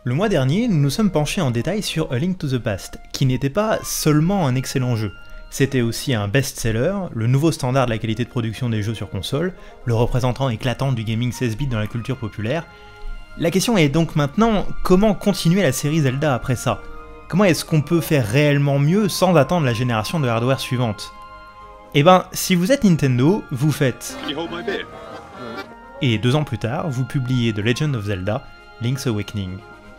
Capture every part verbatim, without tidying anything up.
Le mois dernier, nous nous sommes penchés en détail sur A Link to the Past, qui n'était pas seulement un excellent jeu, c'était aussi un best-seller, le nouveau standard de la qualité de production des jeux sur console, le représentant éclatant du gaming seize bits dans la culture populaire. La question est donc maintenant, comment continuer la série Zelda après ça? Comment est-ce qu'on peut faire réellement mieux sans attendre la génération de hardware suivante? Eh ben, si vous êtes Nintendo, vous faites... Et deux ans plus tard, vous publiez The Legend of Zelda, Link's Awakening.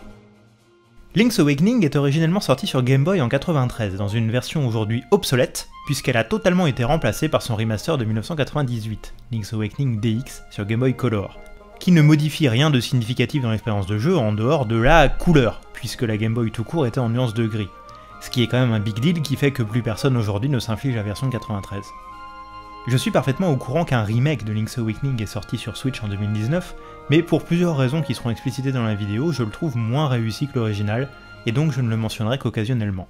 Link's Awakening est originellement sorti sur Game Boy en quatre-vingt-treize, dans une version aujourd'hui obsolète, puisqu'elle a totalement été remplacée par son remaster de mille neuf cent quatre-vingt-dix-huit, Link's Awakening D X, sur Game Boy Color, qui ne modifie rien de significatif dans l'expérience de jeu en dehors de la couleur, puisque la Game Boy tout court était en nuance de gris. Ce qui est quand même un big deal qui fait que plus personne aujourd'hui ne s'inflige la version de quatre-vingt-treize. Je suis parfaitement au courant qu'un remake de Link's Awakening est sorti sur Switch en deux mille dix-neuf, mais pour plusieurs raisons qui seront explicitées dans la vidéo, je le trouve moins réussi que l'original, et donc je ne le mentionnerai qu'occasionnellement.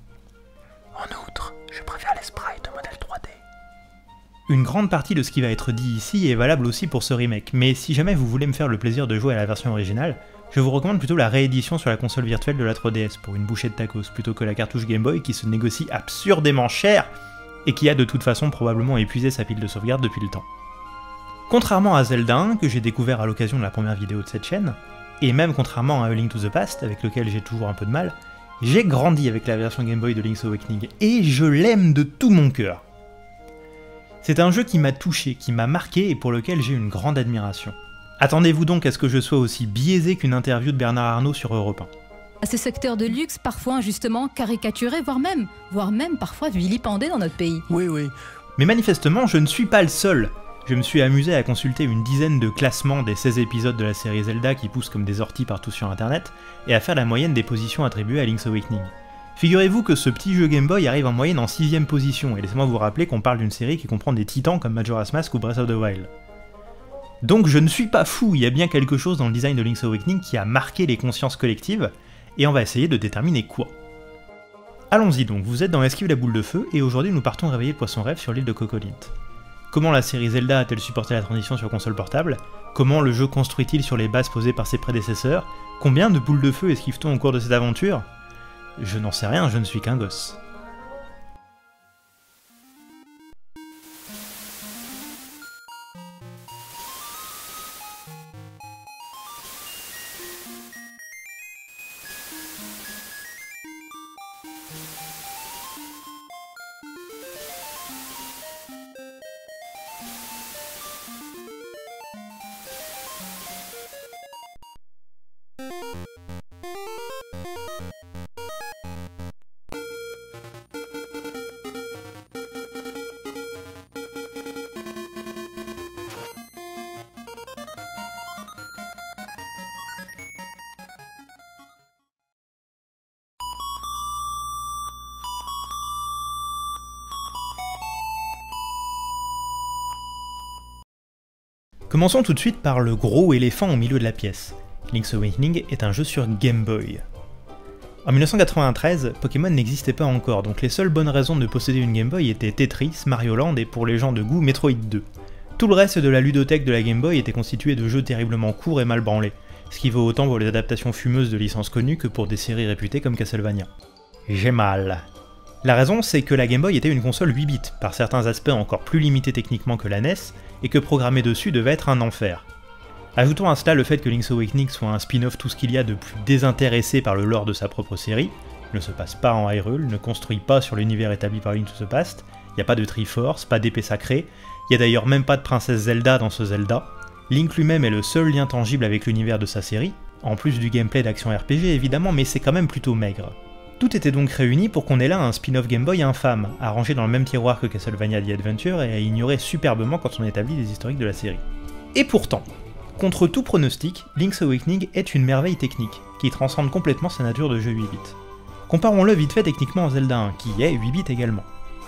En outre, je préfère les sprites au modèle trois D. Une grande partie de ce qui va être dit ici est valable aussi pour ce remake, mais si jamais vous voulez me faire le plaisir de jouer à la version originale, je vous recommande plutôt la réédition sur la console virtuelle de la trois D S pour une bouchée de tacos, plutôt que la cartouche Game Boy qui se négocie absurdément cher, et qui a de toute façon probablement épuisé sa pile de sauvegarde depuis le temps. Contrairement à Zelda un, que j'ai découvert à l'occasion de la première vidéo de cette chaîne, et même contrairement à A Link to the Past, avec lequel j'ai toujours un peu de mal, j'ai grandi avec la version Game Boy de Link's Awakening, et je l'aime de tout mon cœur. C'est un jeu qui m'a touché, qui m'a marqué et pour lequel j'ai une grande admiration. Attendez-vous donc à ce que je sois aussi biaisé qu'une interview de Bernard Arnault sur Europe un. À ce secteur de luxe, parfois injustement caricaturé, voire même, voire même parfois vilipendé dans notre pays. Oui, oui. Mais manifestement, je ne suis pas le seul. Je me suis amusé à consulter une dizaine de classements des seize épisodes de la série Zelda qui poussent comme des orties partout sur internet, et à faire la moyenne des positions attribuées à Link's Awakening. Figurez-vous que ce petit jeu Game Boy arrive en moyenne en sixième position, et laissez-moi vous rappeler qu'on parle d'une série qui comprend des titans comme Majora's Mask ou Breath of the Wild. Donc je ne suis pas fou, il y a bien quelque chose dans le design de Link's Awakening qui a marqué les consciences collectives, et on va essayer de déterminer quoi. Allons-y donc, vous êtes dans Esquive la boule de feu, et aujourd'hui nous partons réveiller le poisson rêve sur l'île de Cocolint. Comment la série Zelda a-t-elle supporté la transition sur console portable? Comment le jeu construit-il sur les bases posées par ses prédécesseurs? Combien de boules de feu esquive-t-on au cours de cette aventure? Je n'en sais rien, je ne suis qu'un gosse. Commençons tout de suite par le gros éléphant au milieu de la pièce. Link's Awakening est un jeu sur Game Boy. En mille neuf cent quatre-vingt-treize, Pokémon n'existait pas encore, donc les seules bonnes raisons de posséder une Game Boy étaient Tetris, Mario Land et pour les gens de goût, Metroid deux. Tout le reste de la ludothèque de la Game Boy était constitué de jeux terriblement courts et mal branlés, ce qui vaut autant pour les adaptations fumeuses de licences connues que pour des séries réputées comme Castlevania. J'ai mal. La raison, c'est que la Game Boy était une console huit bits, par certains aspects encore plus limitée techniquement que la N E S, et que programmer dessus devait être un enfer. Ajoutons à cela le fait que Link's Awakening soit un spin-off tout ce qu'il y a de plus désintéressé par le lore de sa propre série, ne se passe pas en Hyrule, ne construit pas sur l'univers établi par Link to the Past, il n'y a pas de Triforce, pas d'épée sacrée, il n'y a d'ailleurs même pas de princesse Zelda dans ce Zelda, Link lui-même est le seul lien tangible avec l'univers de sa série, en plus du gameplay d'action R P G évidemment, mais c'est quand même plutôt maigre. Tout était donc réuni pour qu'on ait là un spin-off Game Boy infâme, à ranger dans le même tiroir que Castlevania The Adventure et à ignorer superbement quand on établit les historiques de la série. Et pourtant, contre tout pronostic, Link's Awakening est une merveille technique, qui transcende complètement sa nature de jeu huit bits. Comparons-le vite fait techniquement à Zelda un, qui est huit bits également.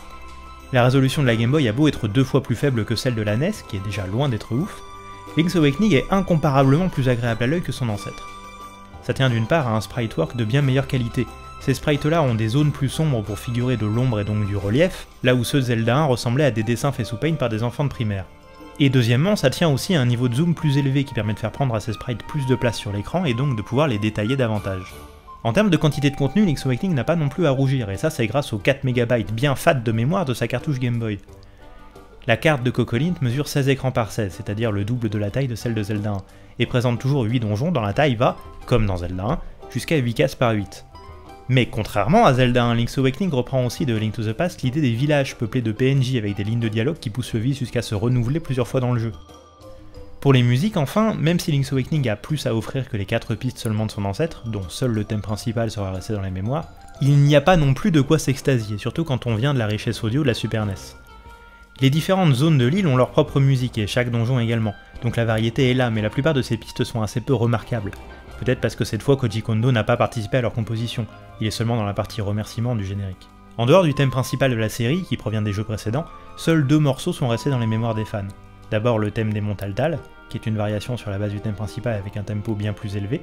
La résolution de la Game Boy a beau être deux fois plus faible que celle de la N E S, qui est déjà loin d'être ouf, Link's Awakening est incomparablement plus agréable à l'œil que son ancêtre. Ça tient d'une part à un spritework de bien meilleure qualité. Ces sprites-là ont des zones plus sombres pour figurer de l'ombre et donc du relief, là où ceux de Zelda un ressemblaient à des dessins faits sous Paint par des enfants de primaire. Et deuxièmement, ça tient aussi à un niveau de zoom plus élevé qui permet de faire prendre à ces sprites plus de place sur l'écran et donc de pouvoir les détailler davantage. En termes de quantité de contenu, Link's Awakening n'a pas non plus à rougir, et ça c'est grâce aux quatre mégabytes bien fat de mémoire de sa cartouche Game Boy. La carte de Kokolint mesure seize écrans par seize, c'est-à-dire le double de la taille de celle de Zelda un, et présente toujours huit donjons dont la taille va, comme dans Zelda un, jusqu'à huit cases par huit. Mais contrairement à Zelda un, Link's Awakening reprend aussi de Link to the Past l'idée des villages peuplés de P N J avec des lignes de dialogue qui poussent le vice jusqu'à se renouveler plusieurs fois dans le jeu. Pour les musiques enfin, même si Link's Awakening a plus à offrir que les quatre pistes seulement de son ancêtre, dont seul le thème principal sera resté dans les mémoires, il n'y a pas non plus de quoi s'extasier, surtout quand on vient de la richesse audio de la Super N E S. Les différentes zones de l'île ont leur propre musique et chaque donjon également, donc la variété est là, mais la plupart de ces pistes sont assez peu remarquables. Peut-être parce que cette fois Koji Kondo n'a pas participé à leur composition, il est seulement dans la partie remerciement du générique. En dehors du thème principal de la série, qui provient des jeux précédents, seuls deux morceaux sont restés dans les mémoires des fans. D'abord le thème des monts Taltal, qui est une variation sur la base du thème principal avec un tempo bien plus élevé,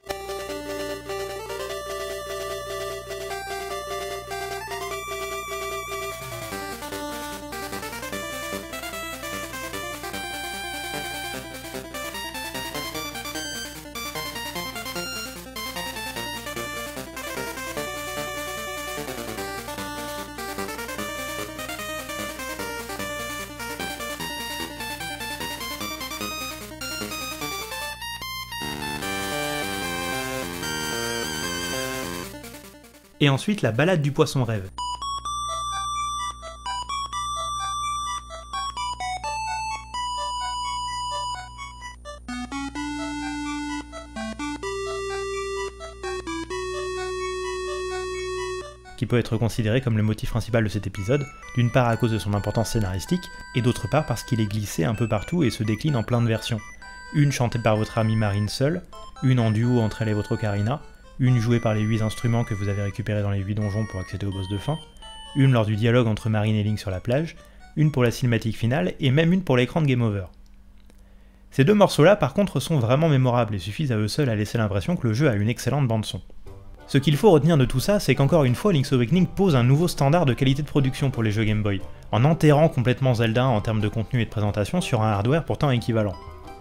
et ensuite la balade du poisson rêve. Qui peut être considéré comme le motif principal de cet épisode, d'une part à cause de son importance scénaristique, et d'autre part parce qu'il est glissé un peu partout et se décline en plein de versions. Une chantée par votre amie Marine seule, une en duo entre elle et votre ocarina, une jouée par les huit instruments que vous avez récupérés dans les huit donjons pour accéder au boss de fin, une lors du dialogue entre Marine et Link sur la plage, une pour la cinématique finale, et même une pour l'écran de Game Over. Ces deux morceaux-là par contre sont vraiment mémorables et suffisent à eux seuls à laisser l'impression que le jeu a une excellente bande-son. Ce qu'il faut retenir de tout ça, c'est qu'encore une fois, Link's Awakening pose un nouveau standard de qualité de production pour les jeux Game Boy, en enterrant complètement Zelda un en termes de contenu et de présentation sur un hardware pourtant équivalent.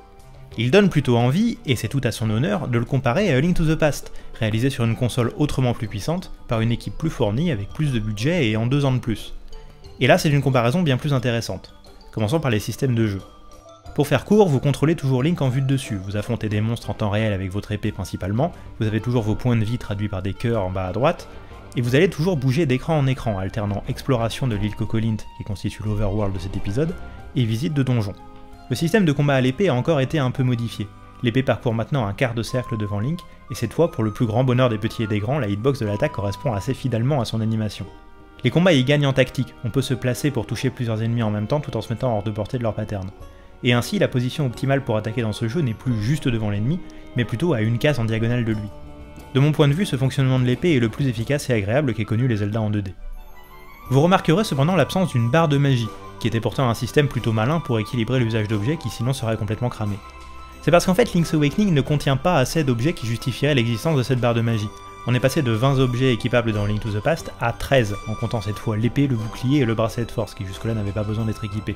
Il donne plutôt envie, et c'est tout à son honneur, de le comparer à A Link to the Past, réalisé sur une console autrement plus puissante, par une équipe plus fournie, avec plus de budget et en deux ans de plus. Et là c'est une comparaison bien plus intéressante. Commençons par les systèmes de jeu. Pour faire court, vous contrôlez toujours Link en vue de dessus, vous affrontez des monstres en temps réel avec votre épée principalement, vous avez toujours vos points de vie traduits par des cœurs en bas à droite, et vous allez toujours bouger d'écran en écran, alternant exploration de l'île Kokolint, qui constitue l'overworld de cet épisode, et visite de donjons. Le système de combat à l'épée a encore été un peu modifié. L'épée parcourt maintenant un quart de cercle devant Link, et cette fois, pour le plus grand bonheur des petits et des grands, la hitbox de l'attaque correspond assez fidèlement à son animation. Les combats y gagnent en tactique, on peut se placer pour toucher plusieurs ennemis en même temps tout en se mettant hors de portée de leur pattern. Et ainsi, la position optimale pour attaquer dans ce jeu n'est plus juste devant l'ennemi, mais plutôt à une case en diagonale de lui. De mon point de vue, ce fonctionnement de l'épée est le plus efficace et agréable qu'aient connu les Zelda en deux D. Vous remarquerez cependant l'absence d'une barre de magie, qui était pourtant un système plutôt malin pour équilibrer l'usage d'objets qui sinon serait complètement cramé. C'est parce qu'en fait Link's Awakening ne contient pas assez d'objets qui justifieraient l'existence de cette barre de magie. On est passé de vingt objets équipables dans Link to the Past à treize, en comptant cette fois l'épée, le bouclier et le bracelet de force, qui jusque-là n'avaient pas besoin d'être équipés.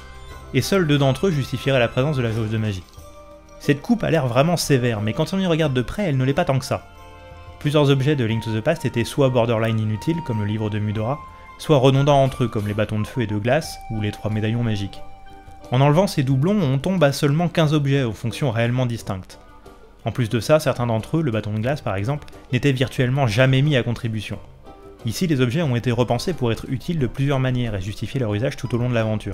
Et seuls deux d'entre eux justifieraient la présence de la jauge de magie. Cette coupe a l'air vraiment sévère, mais quand on y regarde de près, elle ne l'est pas tant que ça. Plusieurs objets de Link to the Past étaient soit borderline inutiles, comme le livre de Mudora, soit redondants entre eux, comme les bâtons de feu et de glace, ou les trois médaillons magiques. En enlevant ces doublons, on tombe à seulement quinze objets aux fonctions réellement distinctes. En plus de ça, certains d'entre eux, le bâton de glace par exemple, n'étaient virtuellement jamais mis à contribution. Ici, les objets ont été repensés pour être utiles de plusieurs manières et justifier leur usage tout au long de l'aventure.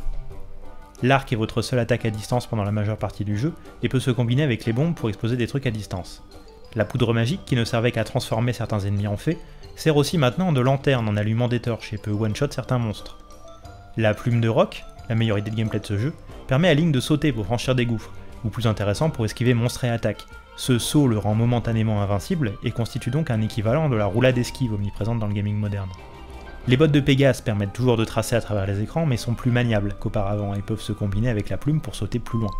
L'arc est votre seule attaque à distance pendant la majeure partie du jeu, et peut se combiner avec les bombes pour exploser des trucs à distance. La poudre magique, qui ne servait qu'à transformer certains ennemis en fées, sert aussi maintenant de lanterne en allumant des torches et peut one-shot certains monstres. La plume de roc, la meilleure idée de gameplay de ce jeu, permet à Link de sauter pour franchir des gouffres, ou plus intéressant pour esquiver monstres et attaques. Ce saut le rend momentanément invincible et constitue donc un équivalent de la roulade esquive omniprésente dans le gaming moderne. Les bottes de Pégase permettent toujours de tracer à travers les écrans mais sont plus maniables qu'auparavant et peuvent se combiner avec la plume pour sauter plus loin.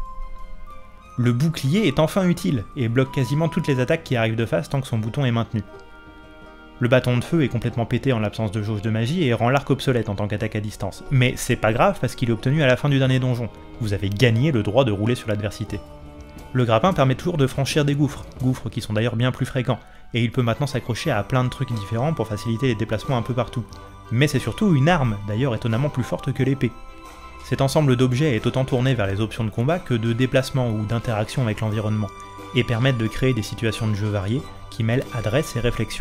Le bouclier est enfin utile et bloque quasiment toutes les attaques qui arrivent de face tant que son bouton est maintenu. Le bâton de feu est complètement pété en l'absence de jauge de magie et rend l'arc obsolète en tant qu'attaque à distance. Mais c'est pas grave parce qu'il est obtenu à la fin du dernier donjon. Vous avez gagné le droit de rouler sur l'adversité. Le grappin permet toujours de franchir des gouffres, gouffres qui sont d'ailleurs bien plus fréquents, et il peut maintenant s'accrocher à plein de trucs différents pour faciliter les déplacements un peu partout. Mais c'est surtout une arme, d'ailleurs étonnamment plus forte que l'épée. Cet ensemble d'objets est autant tourné vers les options de combat que de déplacement ou d'interaction avec l'environnement, et permettent de créer des situations de jeu variées qui mêlent adresse et réflexion.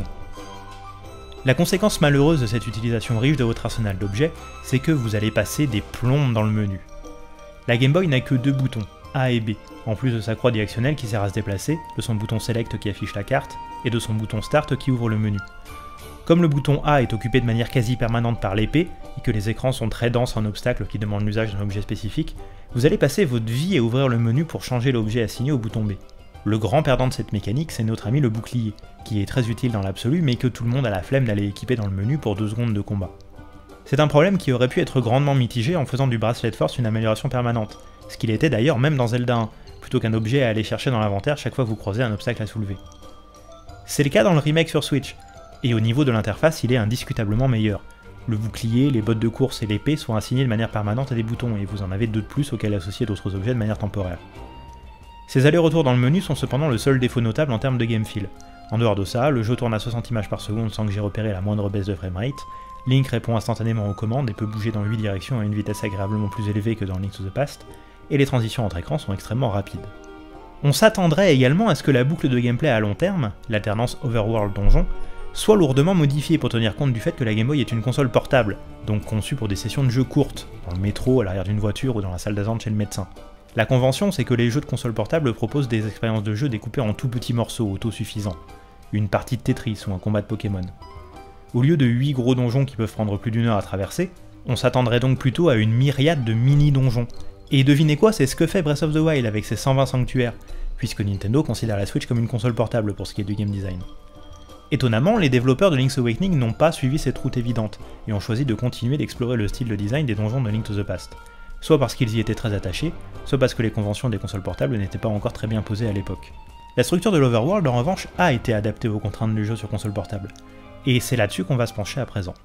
La conséquence malheureuse de cette utilisation riche de votre arsenal d'objets, c'est que vous allez passer des plombes dans le menu. La Game Boy n'a que deux boutons, A et B, en plus de sa croix directionnelle qui sert à se déplacer, de son bouton Select qui affiche la carte, et de son bouton Start qui ouvre le menu. Comme le bouton A est occupé de manière quasi permanente par l'épée, et que les écrans sont très denses en obstacles qui demandent l'usage d'un objet spécifique, vous allez passer votre vie à ouvrir le menu pour changer l'objet assigné au bouton B. Le grand perdant de cette mécanique, c'est notre ami le bouclier, qui est très utile dans l'absolu, mais que tout le monde a la flemme d'aller équiper dans le menu pour deux secondes de combat. C'est un problème qui aurait pu être grandement mitigé en faisant du bracelet de force une amélioration permanente, ce qu'il était d'ailleurs même dans Zelda un, plutôt qu'un objet à aller chercher dans l'inventaire chaque fois que vous croisez un obstacle à soulever. C'est le cas dans le remake sur Switch, et au niveau de l'interface, il est indiscutablement meilleur. Le bouclier, les bottes de course et l'épée sont assignés de manière permanente à des boutons, et vous en avez deux de plus auxquels associer d'autres objets de manière temporaire. Ces allers-retours dans le menu sont cependant le seul défaut notable en termes de game feel. En dehors de ça, le jeu tourne à soixante images par seconde sans que j'ai repéré la moindre baisse de framerate, Link répond instantanément aux commandes et peut bouger dans huit directions à une vitesse agréablement plus élevée que dans Link to the Past, et les transitions entre écrans sont extrêmement rapides. On s'attendrait également à ce que la boucle de gameplay à long terme, l'alternance overworld-donjon, soit lourdement modifiée pour tenir compte du fait que la Game Boy est une console portable, donc conçue pour des sessions de jeu courtes, dans le métro, à l'arrière d'une voiture ou dans la salle d'attente chez le médecin. La convention, c'est que les jeux de console portable proposent des expériences de jeu découpées en tout petits morceaux autosuffisants, une partie de Tetris ou un combat de Pokémon. Au lieu de huit gros donjons qui peuvent prendre plus d'une heure à traverser, on s'attendrait donc plutôt à une myriade de mini-donjons. Et devinez quoi, c'est ce que fait Breath of the Wild avec ses cent vingt sanctuaires, puisque Nintendo considère la Switch comme une console portable pour ce qui est du game design. Étonnamment, les développeurs de Link's Awakening n'ont pas suivi cette route évidente, et ont choisi de continuer d'explorer le style de design des donjons de Link to the Past. Soit parce qu'ils y étaient très attachés, soit parce que les conventions des consoles portables n'étaient pas encore très bien posées à l'époque. La structure de l'Overworld, en revanche, a été adaptée aux contraintes du jeu sur console portable, et c'est là-dessus qu'on va se pencher à présent.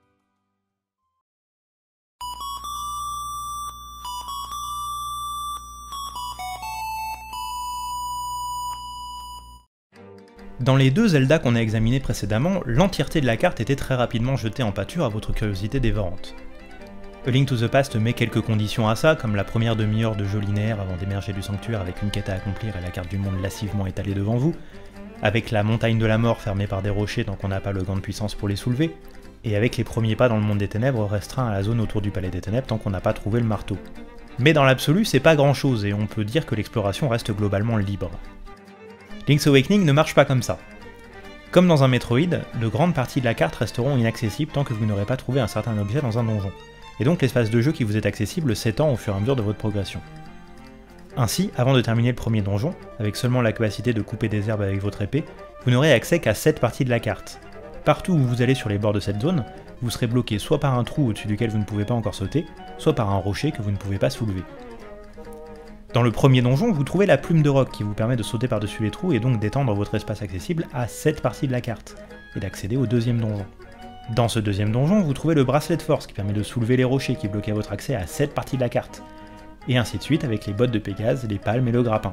Dans les deux Zelda qu'on a examinés précédemment, l'entièreté de la carte était très rapidement jetée en pâture à votre curiosité dévorante. A Link to the Past met quelques conditions à ça, comme la première demi-heure de jeu linéaire avant d'émerger du sanctuaire avec une quête à accomplir et la carte du monde lassivement étalée devant vous, avec la montagne de la mort fermée par des rochers tant qu'on n'a pas le gant de puissance pour les soulever, et avec les premiers pas dans le monde des ténèbres restreints à la zone autour du palais des ténèbres tant qu'on n'a pas trouvé le marteau. Mais dans l'absolu, c'est pas grand chose et on peut dire que l'exploration reste globalement libre. Link's Awakening ne marche pas comme ça. Comme dans un Metroid, de grandes parties de la carte resteront inaccessibles tant que vous n'aurez pas trouvé un certain objet dans un donjon, et donc l'espace de jeu qui vous est accessible s'étend au fur et à mesure de votre progression. Ainsi, avant de terminer le premier donjon, avec seulement la capacité de couper des herbes avec votre épée, vous n'aurez accès qu'à sept parties de la carte. Partout où vous allez sur les bords de cette zone, vous serez bloqué soit par un trou au-dessus duquel vous ne pouvez pas encore sauter, soit par un rocher que vous ne pouvez pas soulever. Dans le premier donjon, vous trouvez la plume de roc qui vous permet de sauter par-dessus les trous et donc d'étendre votre espace accessible à sept parties de la carte, et d'accéder au deuxième donjon. Dans ce deuxième donjon, vous trouvez le bracelet de force qui permet de soulever les rochers qui bloquaient votre accès à sept parties de la carte, et ainsi de suite avec les bottes de Pégase, les palmes et le grappin.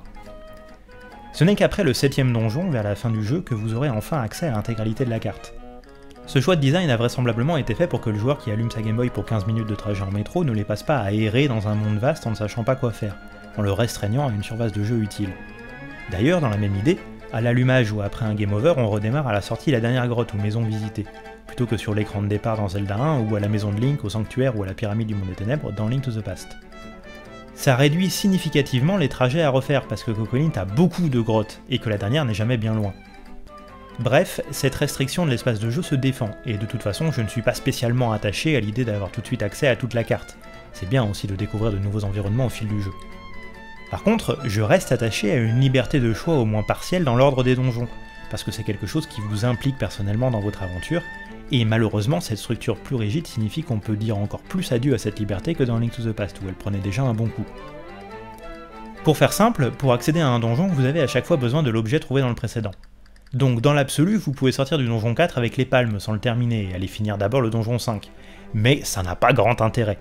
Ce n'est qu'après le septième donjon, vers la fin du jeu, que vous aurez enfin accès à l'intégralité de la carte. Ce choix de design a vraisemblablement été fait pour que le joueur qui allume sa Game Boy pour quinze minutes de trajet en métro ne les passe pas à errer dans un monde vaste en ne sachant pas quoi faire, en le restreignant à une surface de jeu utile. D'ailleurs, dans la même idée, à l'allumage ou après un game over, on redémarre à la sortie la dernière grotte ou maison visitée, plutôt que sur l'écran de départ dans Zelda un ou à la maison de Link, au sanctuaire ou à la pyramide du monde des ténèbres dans Link to the Past. Ça réduit significativement les trajets à refaire parce que Cocoonint a beaucoup de grottes et que la dernière n'est jamais bien loin. Bref, cette restriction de l'espace de jeu se défend, et de toute façon je ne suis pas spécialement attaché à l'idée d'avoir tout de suite accès à toute la carte. C'est bien aussi de découvrir de nouveaux environnements au fil du jeu. Par contre, je reste attaché à une liberté de choix au moins partielle dans l'ordre des donjons, parce que c'est quelque chose qui vous implique personnellement dans votre aventure, et malheureusement cette structure plus rigide signifie qu'on peut dire encore plus adieu à cette liberté que dans Link to the Past où elle prenait déjà un bon coup. Pour faire simple, pour accéder à un donjon, vous avez à chaque fois besoin de l'objet trouvé dans le précédent. Donc dans l'absolu, vous pouvez sortir du donjon quatre avec les palmes sans le terminer et aller finir d'abord le donjon cinq, mais ça n'a pas grand intérêt.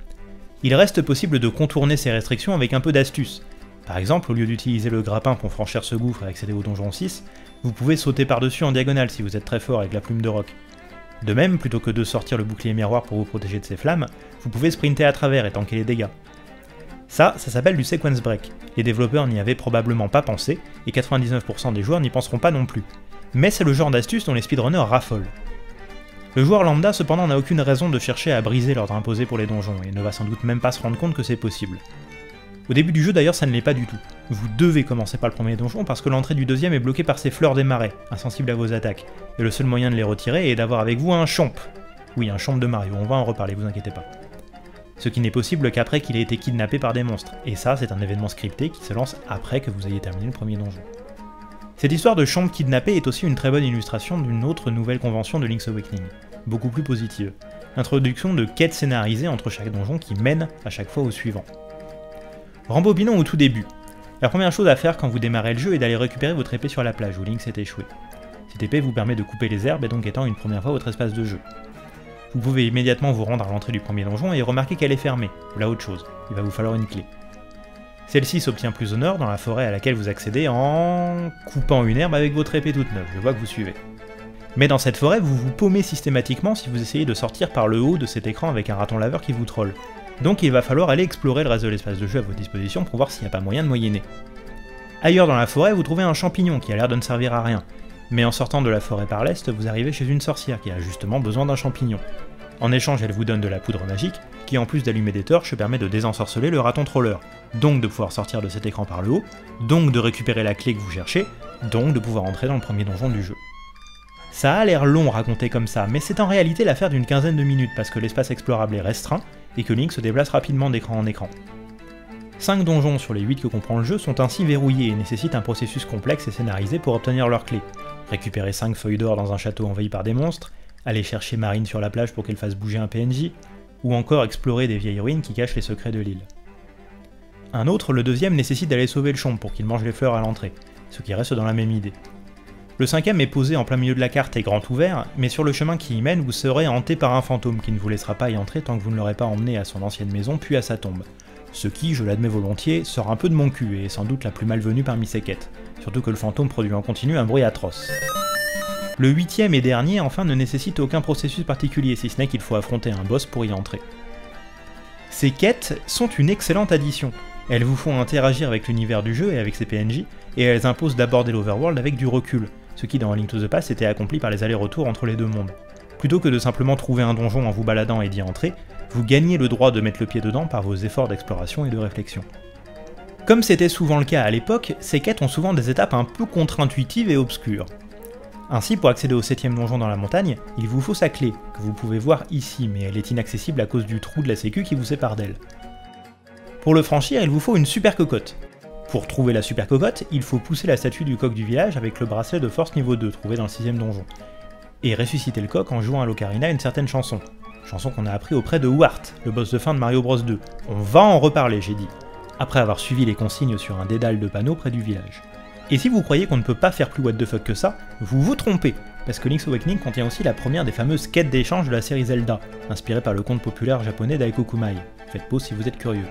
Il reste possible de contourner ces restrictions avec un peu d'astuce. Par exemple, au lieu d'utiliser le grappin pour franchir ce gouffre et accéder au donjon six, vous pouvez sauter par-dessus en diagonale si vous êtes très fort avec la plume de roc. De même, plutôt que de sortir le bouclier miroir pour vous protéger de ces flammes, vous pouvez sprinter à travers et tanker les dégâts. Ça, ça s'appelle du sequence break. Les développeurs n'y avaient probablement pas pensé, et quatre-vingt-dix-neuf pour cent des joueurs n'y penseront pas non plus. Mais c'est le genre d'astuce dont les speedrunners raffolent. Le joueur lambda cependant n'a aucune raison de chercher à briser l'ordre imposé pour les donjons, et ne va sans doute même pas se rendre compte que c'est possible. Au début du jeu d'ailleurs ça ne l'est pas du tout. Vous devez commencer par le premier donjon parce que l'entrée du deuxième est bloquée par ces fleurs des marais, insensibles à vos attaques, et le seul moyen de les retirer est d'avoir avec vous un chomp. Oui, un chomp de Mario, on va en reparler, vous inquiétez pas. Ce qui n'est possible qu'après qu'il ait été kidnappé par des monstres, et ça c'est un événement scripté qui se lance après que vous ayez terminé le premier donjon. Cette histoire de chomp kidnappé est aussi une très bonne illustration d'une autre nouvelle convention de Link's Awakening, beaucoup plus positive, l'introduction de quêtes scénarisées entre chaque donjon qui mènent à chaque fois au suivant. Rembobinons au tout début. La première chose à faire quand vous démarrez le jeu est d'aller récupérer votre épée sur la plage où Link s'est échoué. Cette épée vous permet de couper les herbes et donc étend une première fois votre espace de jeu. Vous pouvez immédiatement vous rendre à l'entrée du premier donjon et remarquer qu'elle est fermée, ou là autre chose, il va vous falloir une clé. Celle-ci s'obtient plus au nord dans la forêt à laquelle vous accédez en coupant une herbe avec votre épée toute neuve, je vois que vous suivez. Mais dans cette forêt, vous vous paumez systématiquement si vous essayez de sortir par le haut de cet écran avec un raton laveur qui vous troll. Donc il va falloir aller explorer le reste de l'espace de jeu à votre disposition pour voir s'il n'y a pas moyen de moyenner. Ailleurs dans la forêt, vous trouvez un champignon qui a l'air de ne servir à rien, mais en sortant de la forêt par l'est, vous arrivez chez une sorcière qui a justement besoin d'un champignon. En échange, elle vous donne de la poudre magique, qui en plus d'allumer des torches permet de désensorceler le raton troller, donc de pouvoir sortir de cet écran par le haut, donc de récupérer la clé que vous cherchez, donc de pouvoir entrer dans le premier donjon du jeu. Ça a l'air long raconté comme ça, mais c'est en réalité l'affaire d'une quinzaine de minutes parce que l'espace explorable est restreint, et que Link se déplace rapidement d'écran en écran. cinq donjons sur les huit que comprend le jeu sont ainsi verrouillés et nécessitent un processus complexe et scénarisé pour obtenir leurs clés. Récupérer cinq feuilles d'or dans un château envahi par des monstres, aller chercher Marine sur la plage pour qu'elle fasse bouger un P N J, ou encore explorer des vieilles ruines qui cachent les secrets de l'île. Un autre, le deuxième, nécessite d'aller sauver le chomp pour qu'il mange les fleurs à l'entrée, ce qui reste dans la même idée. Le cinquième est posé en plein milieu de la carte et grand ouvert, mais sur le chemin qui y mène, vous serez hanté par un fantôme qui ne vous laissera pas y entrer tant que vous ne l'aurez pas emmené à son ancienne maison puis à sa tombe. Ce qui, je l'admets volontiers, sort un peu de mon cul et est sans doute la plus malvenue parmi ces quêtes, surtout que le fantôme produit en continu un bruit atroce. Le huitième et dernier, enfin, ne nécessite aucun processus particulier, si ce n'est qu'il faut affronter un boss pour y entrer. Ces quêtes sont une excellente addition. Elles vous font interagir avec l'univers du jeu et avec ses P N J, et elles imposent d'aborder l'overworld avec du recul, ce qui dans A Link to the Past était accompli par les allers-retours entre les deux mondes. Plutôt que de simplement trouver un donjon en vous baladant et d'y entrer, vous gagnez le droit de mettre le pied dedans par vos efforts d'exploration et de réflexion. Comme c'était souvent le cas à l'époque, ces quêtes ont souvent des étapes un peu contre-intuitives et obscures. Ainsi, pour accéder au septième donjon dans la montagne, il vous faut sa clé, que vous pouvez voir ici, mais elle est inaccessible à cause du trou de la sécu qui vous sépare d'elle. Pour le franchir, il vous faut une super cocotte. Pour trouver la super cocotte, il faut pousser la statue du coq du village avec le bracelet de force niveau deux trouvé dans le sixième donjon, et ressusciter le coq en jouant à l'ocarina une certaine chanson. Chanson qu'on a appris auprès de Wart, le boss de fin de Mario Bros deux. On va en reparler, j'ai dit, après avoir suivi les consignes sur un dédale de panneaux près du village. Et si vous croyez qu'on ne peut pas faire plus what the fuck que ça, vous vous trompez, parce que Link's Awakening contient aussi la première des fameuses quêtes d'échange de la série Zelda, inspirée par le conte populaire japonais d'Aiko Kumai. Faites pause si vous êtes curieux.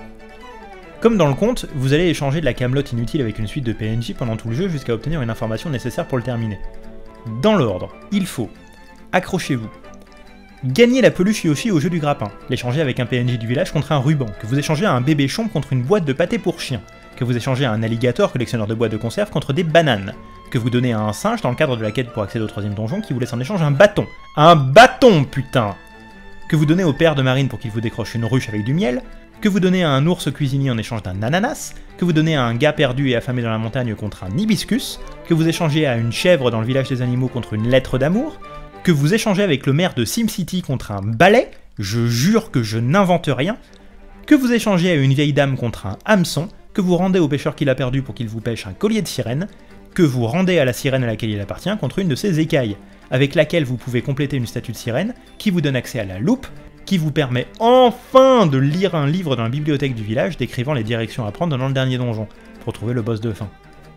Comme dans le conte, vous allez échanger de la camelote inutile avec une suite de P N J pendant tout le jeu jusqu'à obtenir une information nécessaire pour le terminer. Dans l'ordre, il faut, accrochez-vous, gagner la peluche Yoshi au jeu du grappin, l'échanger avec un P N J du village contre un ruban, que vous échangez à un bébé chomp contre une boîte de pâté pour chien, que vous échangez à un alligator collectionneur de boîtes de conserve contre des bananes, que vous donnez à un singe dans le cadre de la quête pour accéder au troisième donjon qui vous laisse en échange un bâton. Un bâton, putain! Que vous donnez au père de Marine pour qu'il vous décroche une ruche avec du miel, que vous donnez à un ours cuisinier en échange d'un ananas, que vous donnez à un gars perdu et affamé dans la montagne contre un hibiscus, que vous échangez à une chèvre dans le village des animaux contre une lettre d'amour, que vous échangez avec le maire de SimCity contre un balai, je jure que je n'invente rien, que vous échangez à une vieille dame contre un hameçon, que vous rendez au pêcheur qui l'a perdu pour qu'il vous pêche un collier de sirène, que vous rendez à la sirène à laquelle il appartient contre une de ses écailles, avec laquelle vous pouvez compléter une statue de sirène, qui vous donne accès à la loupe, qui vous permet enfin de lire un livre dans la bibliothèque du village décrivant les directions à prendre dans le dernier donjon, pour trouver le boss de fin.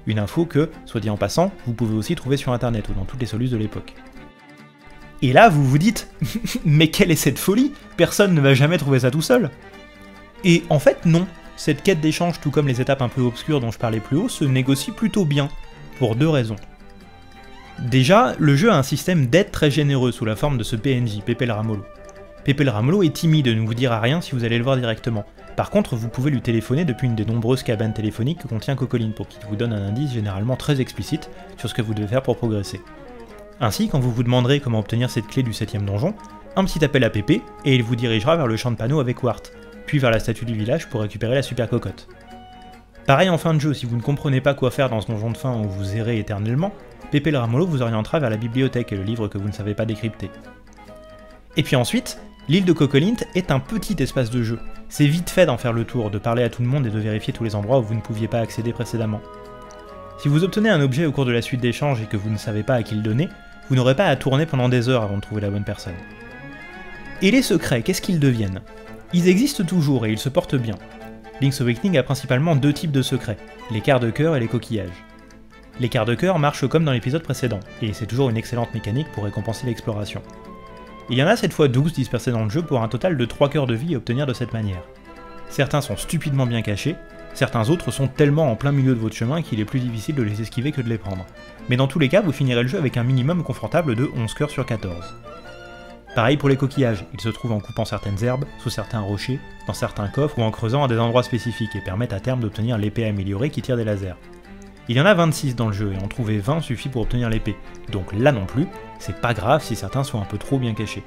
Une info que, soit dit en passant, vous pouvez aussi trouver sur internet ou dans toutes les solus de l'époque. Et là, vous vous dites « Mais quelle est cette folie? Personne ne va jamais trouver ça tout seul !» Et en fait, non. Cette quête d'échange, tout comme les étapes un peu obscures dont je parlais plus haut, se négocie plutôt bien, pour deux raisons. Déjà, le jeu a un système d'aide très généreux sous la forme de ce P N J, Pepe le Ramolo. Pepe le Ramolo est timide et ne vous dira rien si vous allez le voir directement. Par contre, vous pouvez lui téléphoner depuis une des nombreuses cabanes téléphoniques que contient Cocoline pour qu'il vous donne un indice généralement très explicite sur ce que vous devez faire pour progresser. Ainsi, quand vous vous demanderez comment obtenir cette clé du septième donjon, un petit appel à Pepe et il vous dirigera vers le champ de panneaux avec Wart, puis vers la statue du village pour récupérer la super cocotte. Pareil en fin de jeu, si vous ne comprenez pas quoi faire dans ce donjon de fin où vous errez éternellement, Pepe le Ramolo vous orientera vers la bibliothèque et le livre que vous ne savez pas décrypter. Et puis ensuite, l'île de Cocolint est un petit espace de jeu. C'est vite fait d'en faire le tour, de parler à tout le monde et de vérifier tous les endroits où vous ne pouviez pas accéder précédemment. Si vous obtenez un objet au cours de la suite d'échanges et que vous ne savez pas à qui le donner, vous n'aurez pas à tourner pendant des heures avant de trouver la bonne personne. Et les secrets, qu'est-ce qu'ils deviennent? Ils existent toujours et ils se portent bien. Link's Awakening a principalement deux types de secrets, les quarts de cœur et les coquillages. Les quarts de cœur marchent comme dans l'épisode précédent, et c'est toujours une excellente mécanique pour récompenser l'exploration. Il y en a cette fois douze dispersés dans le jeu pour un total de trois cœurs de vie à obtenir de cette manière. Certains sont stupidement bien cachés, certains autres sont tellement en plein milieu de votre chemin qu'il est plus difficile de les esquiver que de les prendre. Mais dans tous les cas, vous finirez le jeu avec un minimum confortable de onze cœurs sur quatorze. Pareil pour les coquillages, ils se trouvent en coupant certaines herbes, sous certains rochers, dans certains coffres ou en creusant à des endroits spécifiques et permettent à terme d'obtenir l'épée améliorée qui tire des lasers. Il y en a vingt-six dans le jeu et en trouver vingt suffit pour obtenir l'épée, donc là non plus, c'est pas grave si certains sont un peu trop bien cachés.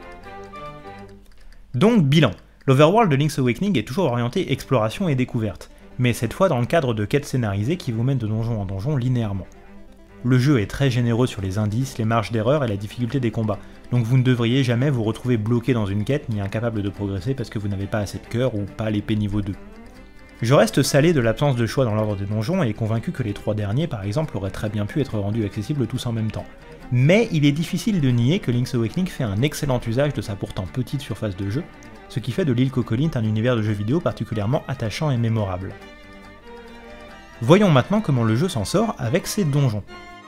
Donc bilan, l'overworld de Link's Awakening est toujours orienté exploration et découverte, mais cette fois dans le cadre de quêtes scénarisées qui vous mènent de donjon en donjon linéairement. Le jeu est très généreux sur les indices, les marges d'erreur et la difficulté des combats, donc vous ne devriez jamais vous retrouver bloqué dans une quête ni incapable de progresser parce que vous n'avez pas assez de cœur ou pas l'épée niveau deux. Je reste salé de l'absence de choix dans l'ordre des donjons et convaincu que les trois derniers par exemple auraient très bien pu être rendus accessibles tous en même temps. Mais il est difficile de nier que Link's Awakening fait un excellent usage de sa pourtant petite surface de jeu, ce qui fait de l'île Cocolint un univers de jeux vidéo particulièrement attachant et mémorable. Voyons maintenant comment le jeu s'en sort avec ses donjons.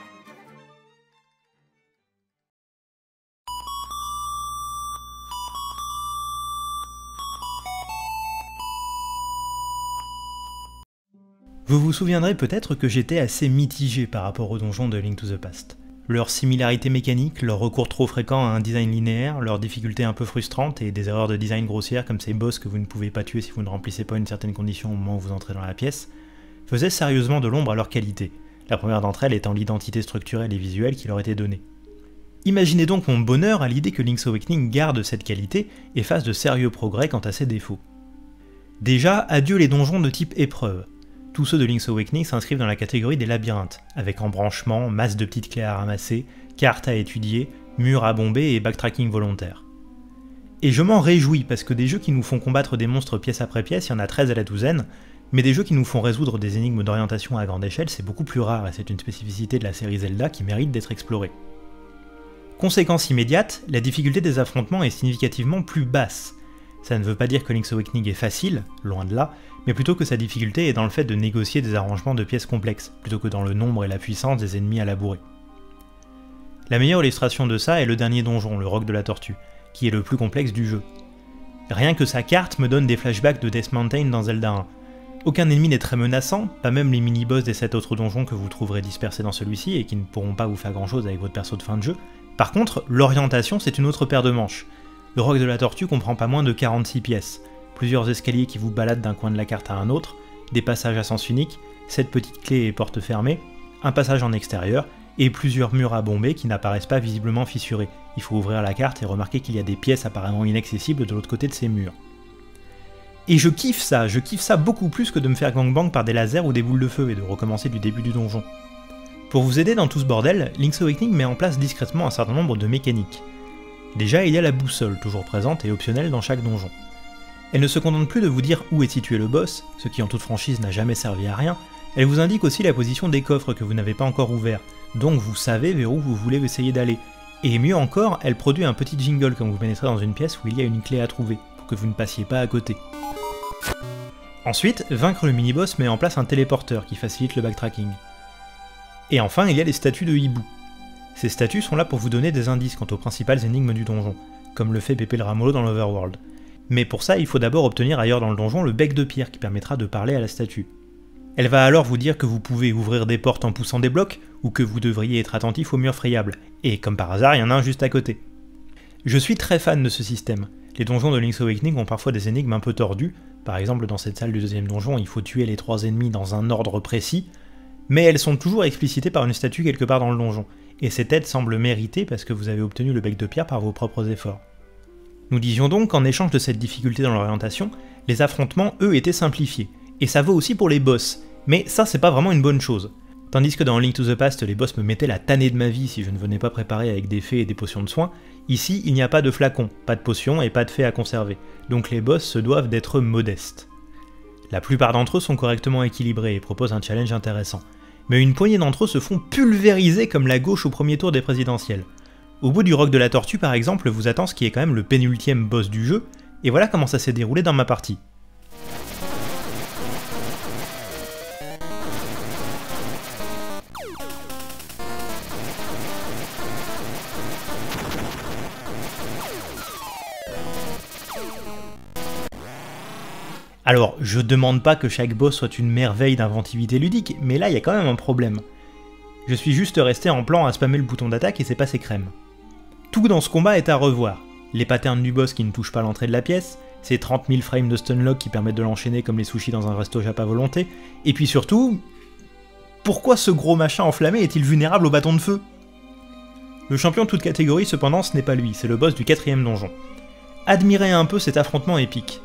Vous vous souviendrez peut-être que j'étais assez mitigé par rapport aux donjons de Link to the Past. Leur similarité mécanique, leur recours trop fréquent à un design linéaire, leurs difficultés un peu frustrantes et des erreurs de design grossières comme ces boss que vous ne pouvez pas tuer si vous ne remplissez pas une certaine condition au moment où vous entrez dans la pièce, faisaient sérieusement de l'ombre à leur qualité, la première d'entre elles étant l'identité structurelle et visuelle qui leur était donnée. Imaginez donc mon bonheur à l'idée que Link's Awakening garde cette qualité et fasse de sérieux progrès quant à ses défauts. Déjà, adieu les donjons de type épreuve. Tous ceux de Link's Awakening s'inscrivent dans la catégorie des labyrinthes, avec embranchements, masse de petites clés à ramasser, cartes à étudier, murs à bomber et backtracking volontaire. Et je m'en réjouis parce que des jeux qui nous font combattre des monstres pièce après pièce, il y en a treize à la douzaine, mais des jeux qui nous font résoudre des énigmes d'orientation à grande échelle, c'est beaucoup plus rare et c'est une spécificité de la série Zelda qui mérite d'être explorée. Conséquence immédiate, la difficulté des affrontements est significativement plus basse. Ça ne veut pas dire que Link's Awakening est facile, loin de là, mais plutôt que sa difficulté est dans le fait de négocier des arrangements de pièces complexes, plutôt que dans le nombre et la puissance des ennemis à labourer. La meilleure illustration de ça est le dernier donjon, le Roc de la Tortue, qui est le plus complexe du jeu. Rien que sa carte me donne des flashbacks de Death Mountain dans Zelda un. Aucun ennemi n'est très menaçant, pas même les mini-boss des sept autres donjons que vous trouverez dispersés dans celui-ci et qui ne pourront pas vous faire grand chose avec votre perso de fin de jeu. Par contre, l'orientation c'est une autre paire de manches. Le Roc de la Tortue comprend pas moins de quarante-six pièces, plusieurs escaliers qui vous baladent d'un coin de la carte à un autre, des passages à sens unique, sept petites clés et portes fermées, un passage en extérieur, et plusieurs murs à bomber qui n'apparaissent pas visiblement fissurés. Il faut ouvrir la carte et remarquer qu'il y a des pièces apparemment inaccessibles de l'autre côté de ces murs. Et je kiffe ça, je kiffe ça beaucoup plus que de me faire gangbang par des lasers ou des boules de feu et de recommencer du début du donjon. Pour vous aider dans tout ce bordel, Link's Awakening met en place discrètement un certain nombre de mécaniques. Déjà, il y a la boussole, toujours présente et optionnelle dans chaque donjon. Elle ne se contente plus de vous dire où est situé le boss, ce qui en toute franchise n'a jamais servi à rien, elle vous indique aussi la position des coffres que vous n'avez pas encore ouverts, donc vous savez vers où vous voulez essayer d'aller. Et mieux encore, elle produit un petit jingle quand vous pénétrez dans une pièce où il y a une clé à trouver, pour que vous ne passiez pas à côté. Ensuite, vaincre le mini-boss met en place un téléporteur qui facilite le backtracking. Et enfin, il y a les statues de hibou. Ces statues sont là pour vous donner des indices quant aux principales énigmes du donjon, comme le fait Pepe le Ramolo dans l'Overworld. Mais pour ça, il faut d'abord obtenir ailleurs dans le donjon le bec de pierre qui permettra de parler à la statue. Elle va alors vous dire que vous pouvez ouvrir des portes en poussant des blocs, ou que vous devriez être attentif aux murs frayables, et comme par hasard, il y en a un juste à côté. Je suis très fan de ce système. Les donjons de Link's Awakening ont parfois des énigmes un peu tordues, par exemple dans cette salle du deuxième donjon, il faut tuer les trois ennemis dans un ordre précis, mais elles sont toujours explicitées par une statue quelque part dans le donjon, et cette aide semble méritée parce que vous avez obtenu le bec de pierre par vos propres efforts. Nous disions donc qu'en échange de cette difficulté dans l'orientation, les affrontements, eux, étaient simplifiés, et ça vaut aussi pour les boss, mais ça c'est pas vraiment une bonne chose. Tandis que dans Link to the Past, les boss me mettaient la tannée de ma vie si je ne venais pas préparer avec des fées et des potions de soins, ici il n'y a pas de flacons, pas de potions et pas de fées à conserver, donc les boss se doivent d'être modestes. La plupart d'entre eux sont correctement équilibrés et proposent un challenge intéressant, mais une poignée d'entre eux se font pulvériser comme la gauche au premier tour des présidentielles. Au bout du roc de la tortue par exemple vous attend ce qui est quand même le pénultième boss du jeu, et voilà comment ça s'est déroulé dans ma partie. Alors, je demande pas que chaque boss soit une merveille d'inventivité ludique, mais là il y a quand même un problème. Je suis juste resté en plan à spammer le bouton d'attaque et c'est passé crème. Tout dans ce combat est à revoir. Les patterns du boss qui ne touchent pas l'entrée de la pièce, ces trente mille frames de stunlock qui permettent de l'enchaîner comme les sushis dans un resto jap à volonté, et puis surtout... Pourquoi ce gros machin enflammé est-il vulnérable au bâton de feu? Le champion de toute catégorie cependant ce n'est pas lui, c'est le boss du quatrième donjon. Admirez un peu cet affrontement épique.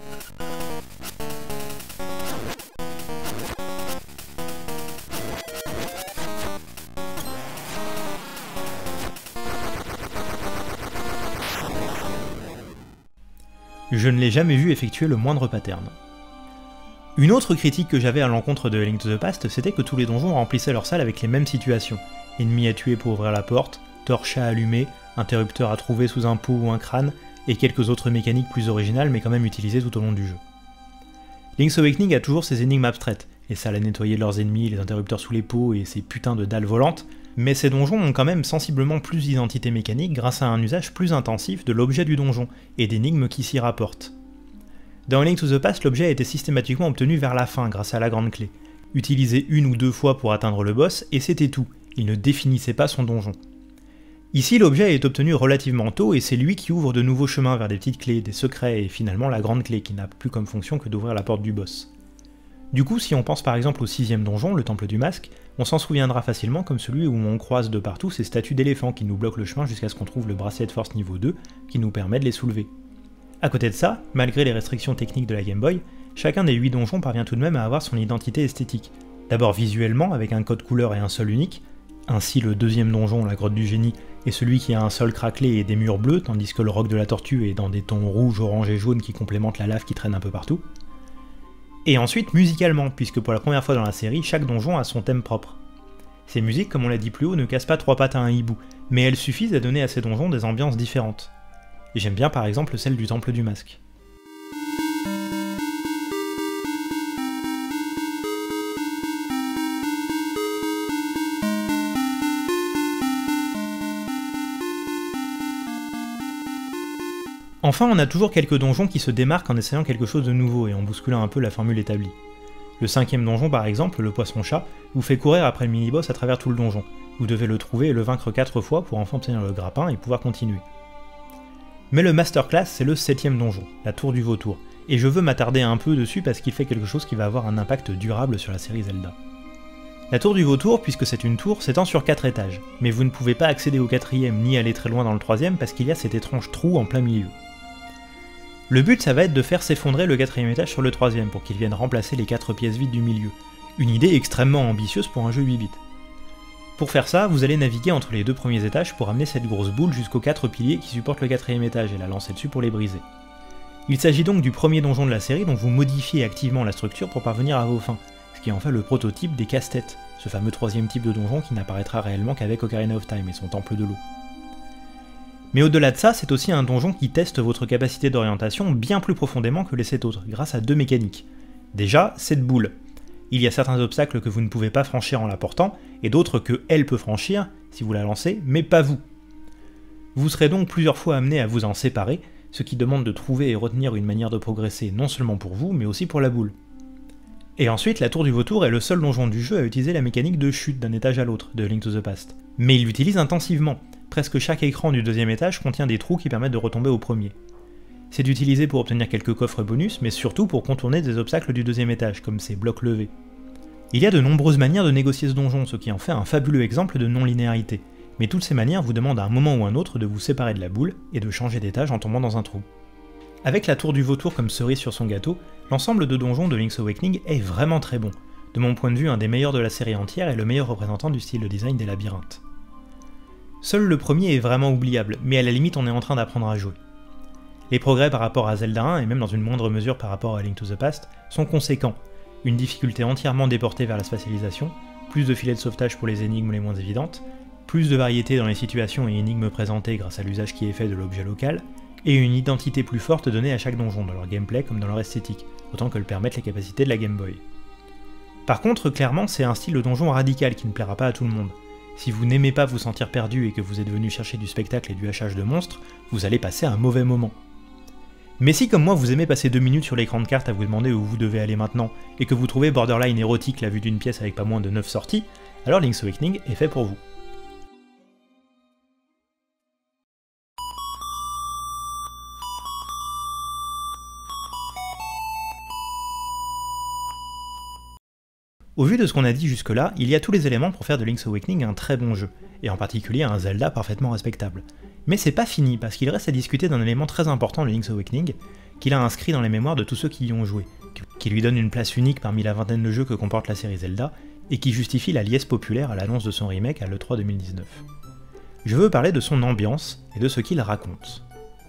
Je ne l'ai jamais vu effectuer le moindre pattern. Une autre critique que j'avais à l'encontre de Link to the Past, c'était que tous les donjons remplissaient leur salle avec les mêmes situations. Ennemis à tuer pour ouvrir la porte, torche à allumer, interrupteur à trouver sous un pot ou un crâne, et quelques autres mécaniques plus originales mais quand même utilisées tout au long du jeu. Link's Awakening a toujours ses énigmes abstraites, les salles à nettoyer de leurs ennemis, les interrupteurs sous les pots et ces putains de dalles volantes, mais ces donjons ont quand même sensiblement plus d'identité mécanique grâce à un usage plus intensif de l'objet du donjon, et d'énigmes qui s'y rapportent. Dans Link to the Past, l'objet a été systématiquement obtenu vers la fin grâce à la grande clé, utilisé une ou deux fois pour atteindre le boss, et c'était tout, il ne définissait pas son donjon. Ici, l'objet est obtenu relativement tôt, et c'est lui qui ouvre de nouveaux chemins vers des petites clés, des secrets, et finalement la grande clé, qui n'a plus comme fonction que d'ouvrir la porte du boss. Du coup, si on pense par exemple au sixième donjon, le Temple du Masque, on s'en souviendra facilement comme celui où on croise de partout ces statues d'éléphants qui nous bloquent le chemin jusqu'à ce qu'on trouve le bracelet de force niveau deux, qui nous permet de les soulever. À côté de ça, malgré les restrictions techniques de la Game Boy, chacun des huit donjons parvient tout de même à avoir son identité esthétique. D'abord visuellement, avec un code couleur et un sol unique, ainsi le deuxième donjon, la grotte du génie, est celui qui a un sol craquelé et des murs bleus, tandis que le roc de la tortue est dans des tons rouges, orange et jaune qui complémentent la lave qui traîne un peu partout. Et ensuite musicalement, puisque pour la première fois dans la série, chaque donjon a son thème propre. Ces musiques, comme on l'a dit plus haut, ne cassent pas trois pattes à un hibou, mais elles suffisent à donner à ces donjons des ambiances différentes. Et j'aime bien par exemple celle du Temple du Masque. Enfin, on a toujours quelques donjons qui se démarquent en essayant quelque chose de nouveau et en bousculant un peu la formule établie. Le cinquième donjon par exemple, le poisson-chat, vous fait courir après le mini-boss à travers tout le donjon. Vous devez le trouver et le vaincre quatre fois pour enfin obtenir le grappin et pouvoir continuer. Mais le masterclass, c'est le septième donjon, la tour du vautour, et je veux m'attarder un peu dessus parce qu'il fait quelque chose qui va avoir un impact durable sur la série Zelda. La tour du vautour, puisque c'est une tour, s'étend sur quatre étages, mais vous ne pouvez pas accéder au quatrième ni aller très loin dans le troisième parce qu'il y a cet étrange trou en plein milieu. Le but, ça va être de faire s'effondrer le quatrième étage sur le troisième pour qu'il vienne remplacer les quatre pièces vides du milieu. Une idée extrêmement ambitieuse pour un jeu huit bits. Pour faire ça, vous allez naviguer entre les deux premiers étages pour amener cette grosse boule jusqu'aux quatre piliers qui supportent le quatrième étage et la lancer dessus pour les briser. Il s'agit donc du premier donjon de la série dont vous modifiez activement la structure pour parvenir à vos fins, ce qui est en fait le prototype des casse-têtes, ce fameux troisième type de donjon qui n'apparaîtra réellement qu'avec Ocarina of Time et son temple de l'eau. Mais au-delà de ça, c'est aussi un donjon qui teste votre capacité d'orientation bien plus profondément que les sept autres, grâce à deux mécaniques. Déjà, cette boule. Il y a certains obstacles que vous ne pouvez pas franchir en la portant, et d'autres que elle peut franchir, si vous la lancez, mais pas vous. Vous serez donc plusieurs fois amené à vous en séparer, ce qui demande de trouver et retenir une manière de progresser non seulement pour vous, mais aussi pour la boule. Et ensuite, la tour du vautour est le seul donjon du jeu à utiliser la mécanique de chute d'un étage à l'autre de Link to the Past. Mais il l'utilise intensivement, presque chaque écran du deuxième étage contient des trous qui permettent de retomber au premier. C'est utilisé pour obtenir quelques coffres bonus, mais surtout pour contourner des obstacles du deuxième étage, comme ces blocs levés. Il y a de nombreuses manières de négocier ce donjon, ce qui en fait un fabuleux exemple de non-linéarité, mais toutes ces manières vous demandent à un moment ou un autre de vous séparer de la boule et de changer d'étage en tombant dans un trou. Avec la tour du vautour comme cerise sur son gâteau, l'ensemble de donjons de Link's Awakening est vraiment très bon, de mon point de vue un des meilleurs de la série entière et le meilleur représentant du style de design des labyrinthes. Seul le premier est vraiment oubliable, mais à la limite on est en train d'apprendre à jouer. Les progrès par rapport à Zelda un, et même dans une moindre mesure par rapport à Link to the Past, sont conséquents, une difficulté entièrement déportée vers la spatialisation, plus de filets de sauvetage pour les énigmes les moins évidentes, plus de variété dans les situations et énigmes présentées grâce à l'usage qui est fait de l'objet local, et une identité plus forte donnée à chaque donjon, dans leur gameplay comme dans leur esthétique, autant que le permettent les capacités de la Game Boy. Par contre, clairement, c'est un style de donjon radical qui ne plaira pas à tout le monde. Si vous n'aimez pas vous sentir perdu et que vous êtes venu chercher du spectacle et du hachage de monstres, vous allez passer un mauvais moment. Mais si comme moi vous aimez passer deux minutes sur l'écran de carte à vous demander où vous devez aller maintenant, et que vous trouvez borderline érotique la vue d'une pièce avec pas moins de neuf sorties, alors Link's Awakening est fait pour vous. Au vu de ce qu'on a dit jusque-là, il y a tous les éléments pour faire de Link's Awakening un très bon jeu, et en particulier un Zelda parfaitement respectable. Mais c'est pas fini, parce qu'il reste à discuter d'un élément très important de Link's Awakening, qu'il a inscrit dans les mémoires de tous ceux qui y ont joué, qui lui donne une place unique parmi la vingtaine de jeux que comporte la série Zelda, et qui justifie la liesse populaire à l'annonce de son remake à l'E trois deux mille dix-neuf. Je veux parler de son ambiance, et de ce qu'il raconte.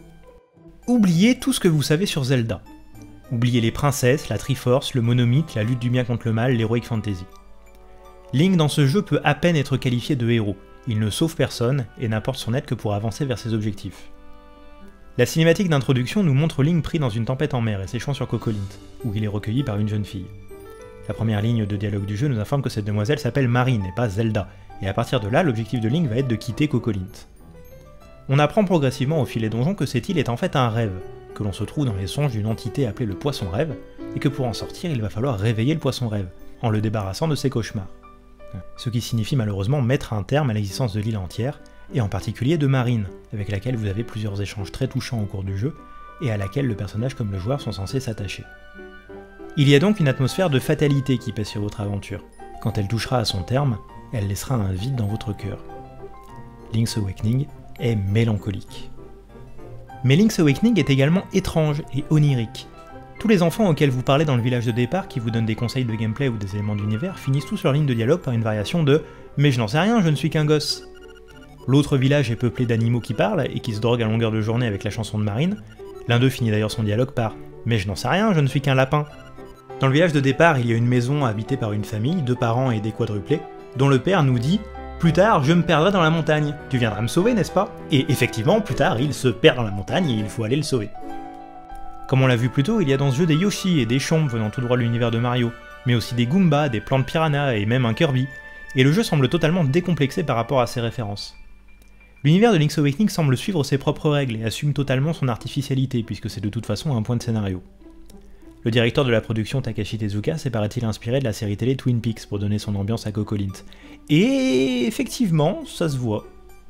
Oubliez tout ce que vous savez sur Zelda. Oubliez les princesses, la Triforce, le monomythe, la lutte du bien contre le mal, l'heroic fantasy. Link dans ce jeu peut à peine être qualifié de héros, il ne sauve personne et n'apporte son aide que pour avancer vers ses objectifs. La cinématique d'introduction nous montre Link pris dans une tempête en mer et s'échouant sur Cocolint, où il est recueilli par une jeune fille. La première ligne de dialogue du jeu nous informe que cette demoiselle s'appelle Marine et pas Zelda, et à partir de là, l'objectif de Link va être de quitter Cocolint. On apprend progressivement au fil des donjons que cette île est en fait un rêve, que l'on se trouve dans les songes d'une entité appelée le Poisson Rêve, et que pour en sortir, il va falloir réveiller le Poisson Rêve, en le débarrassant de ses cauchemars. Ce qui signifie malheureusement mettre un terme à l'existence de l'île entière, et en particulier de Marine, avec laquelle vous avez plusieurs échanges très touchants au cours du jeu, et à laquelle le personnage comme le joueur sont censés s'attacher. Il y a donc une atmosphère de fatalité qui pèse sur votre aventure. Quand elle touchera à son terme, elle laissera un vide dans votre cœur. Link's Awakening est mélancolique. Mais Link's Awakening est également étrange et onirique. Tous les enfants auxquels vous parlez dans le village de départ, qui vous donnent des conseils de gameplay ou des éléments d'univers, finissent tous leur ligne de dialogue par une variation de « mais je n'en sais rien, je ne suis qu'un gosse ». L'autre village est peuplé d'animaux qui parlent et qui se droguent à longueur de journée avec la chanson de Marine. L'un d'eux finit d'ailleurs son dialogue par « mais je n'en sais rien, je ne suis qu'un lapin ». Dans le village de départ, il y a une maison habitée par une famille, deux parents et des quadruplés, dont le père nous dit « plus tard, je me perdrai dans la montagne, tu viendras me sauver, n'est-ce pas ?» Et effectivement, plus tard, il se perd dans la montagne et il faut aller le sauver. Comme on l'a vu plus tôt, il y a dans ce jeu des Yoshi et des Chomps venant tout droit de l'univers de Mario, mais aussi des Goombas, des plantes piranha et même un Kirby, et le jeu semble totalement décomplexé par rapport à ces références. L'univers de Link's Awakening semble suivre ses propres règles et assume totalement son artificialité, puisque c'est de toute façon un point de scénario. Le directeur de la production Takashi Tezuka s'est paraît-il inspiré de la série télé Twin Peaks pour donner son ambiance à Cocolint. Et effectivement, ça se voit.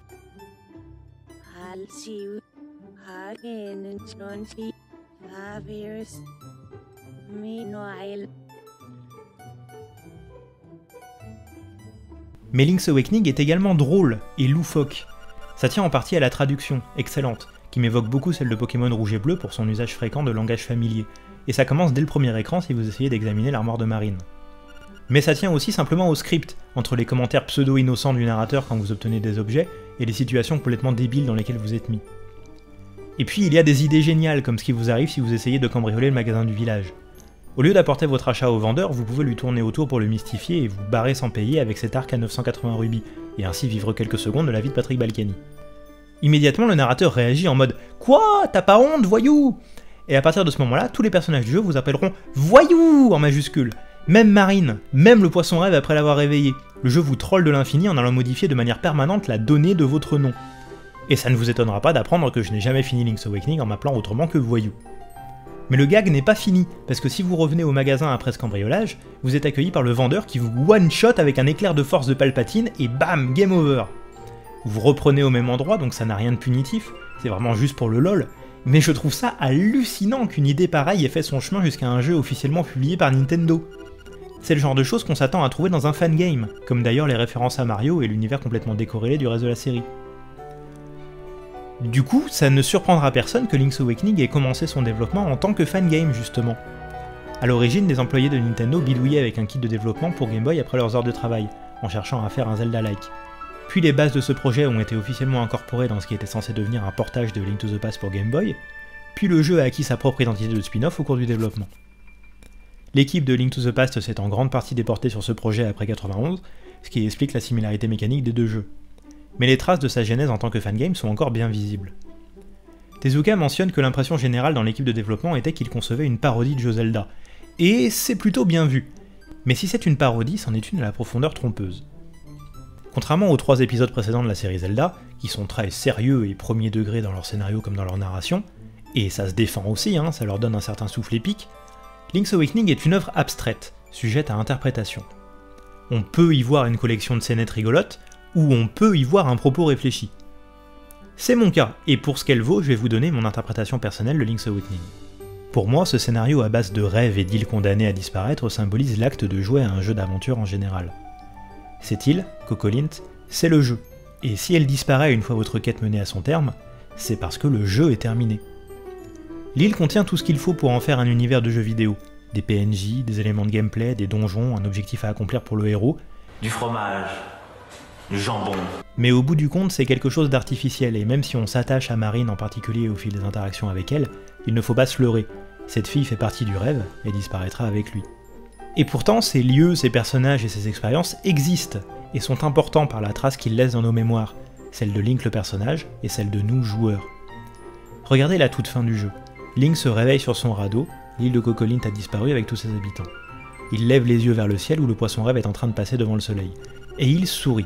Mais Link's Awakening est également drôle et loufoque. Ça tient en partie à la traduction, excellente, qui m'évoque beaucoup celle de Pokémon Rouge et Bleu pour son usage fréquent de langage familier, et ça commence dès le premier écran si vous essayez d'examiner l'armoire de Marine. Mais ça tient aussi simplement au script, entre les commentaires pseudo-innocents du narrateur quand vous obtenez des objets, et les situations complètement débiles dans lesquelles vous êtes mis. Et puis il y a des idées géniales, comme ce qui vous arrive si vous essayez de cambrioler le magasin du village. Au lieu d'apporter votre achat au vendeur, vous pouvez lui tourner autour pour le mystifier et vous barrer sans payer avec cet arc à neuf cent quatre-vingts rubis, et ainsi vivre quelques secondes de la vie de Patrick Balkany. Immédiatement, le narrateur réagit en mode « Quoi ? T'as pas honte, voyou ?» Et à partir de ce moment-là, tous les personnages du jeu vous appelleront « Voyou » en majuscule. Même Marine, même le poisson rêve après l'avoir réveillé, le jeu vous troll de l'infini en allant modifier de manière permanente la donnée de votre nom. Et ça ne vous étonnera pas d'apprendre que je n'ai jamais fini Link's Awakening en m'appelant autrement que Voyou. Mais le gag n'est pas fini, parce que si vous revenez au magasin après ce cambriolage, vous êtes accueilli par le vendeur qui vous one-shot avec un éclair de force de Palpatine et bam, game over. Vous reprenez au même endroit, donc ça n'a rien de punitif, c'est vraiment juste pour le lol, mais je trouve ça hallucinant qu'une idée pareille ait fait son chemin jusqu'à un jeu officiellement publié par Nintendo. C'est le genre de choses qu'on s'attend à trouver dans un fangame, comme d'ailleurs les références à Mario et l'univers complètement décorrélé du reste de la série. Du coup, ça ne surprendra personne que Link's Awakening ait commencé son développement en tant que fangame justement. A l'origine, les employés de Nintendo bidouillaient avec un kit de développement pour Game Boy après leurs heures de travail, en cherchant à faire un Zelda-like. Puis les bases de ce projet ont été officiellement incorporées dans ce qui était censé devenir un portage de Link to the Past pour Game Boy, puis le jeu a acquis sa propre identité de spin-off au cours du développement. L'équipe de Link to the Past s'est en grande partie déportée sur ce projet après quatre-vingt-onze, ce qui explique la similarité mécanique des deux jeux. Mais les traces de sa genèse en tant que fangame sont encore bien visibles. Tezuka mentionne que l'impression générale dans l'équipe de développement était qu'il concevait une parodie de jeu Zelda, et c'est plutôt bien vu. Mais si c'est une parodie, c'en est une à la profondeur trompeuse. Contrairement aux trois épisodes précédents de la série Zelda, qui sont très sérieux et premier degré dans leur scénario comme dans leur narration, et ça se défend aussi, hein, ça leur donne un certain souffle épique, Link's Awakening est une œuvre abstraite, sujette à interprétation. On peut y voir une collection de scénettes rigolotes, ou on peut y voir un propos réfléchi. C'est mon cas, et pour ce qu'elle vaut, je vais vous donner mon interprétation personnelle de Link's Awakening. Pour moi, ce scénario à base de rêves et d'îles condamnées à disparaître symbolise l'acte de jouer à un jeu d'aventure en général. Cette île, Cocolint, c'est le jeu, et si elle disparaît une fois votre quête menée à son terme, c'est parce que le jeu est terminé. L'île contient tout ce qu'il faut pour en faire un univers de jeu vidéo, des P N J, des éléments de gameplay, des donjons, un objectif à accomplir pour le héros, du fromage, du jambon. Mais au bout du compte, c'est quelque chose d'artificiel, et même si on s'attache à Marine en particulier au fil des interactions avec elle, il ne faut pas se leurrer. Cette fille fait partie du rêve, et disparaîtra avec lui. Et pourtant, ces lieux, ces personnages et ces expériences existent, et sont importants par la trace qu'ils laissent dans nos mémoires, celle de Link le personnage, et celle de nous, joueurs. Regardez la toute fin du jeu. Link se réveille sur son radeau, l'île de Cocolint a disparu avec tous ses habitants. Il lève les yeux vers le ciel où le poisson rêve est en train de passer devant le soleil, et il sourit.